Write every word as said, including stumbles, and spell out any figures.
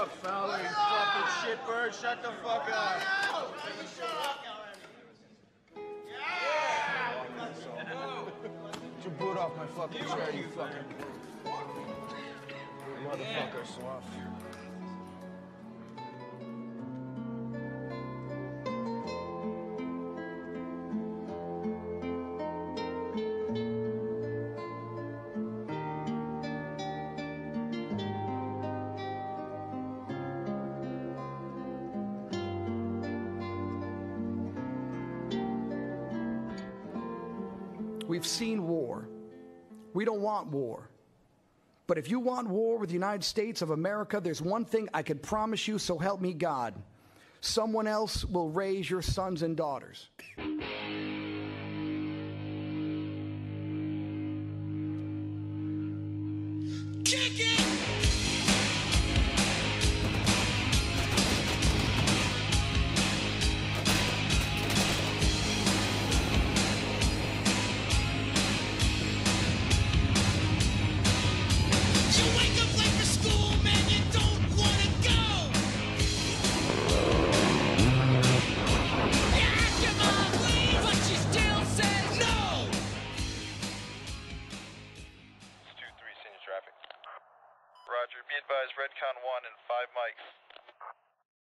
up, fella? You fucking shitbird. Shut the fuck up. Get your boot off my fucking chair, you fucking motherfucker, Swaff. We've seen war. We don't want war. But if you want war with the United States of America, there's one thing I can promise you, so help me God. Someone else will raise your sons and daughters. Kick it! Roger. Be advised, Redcon one and five mics.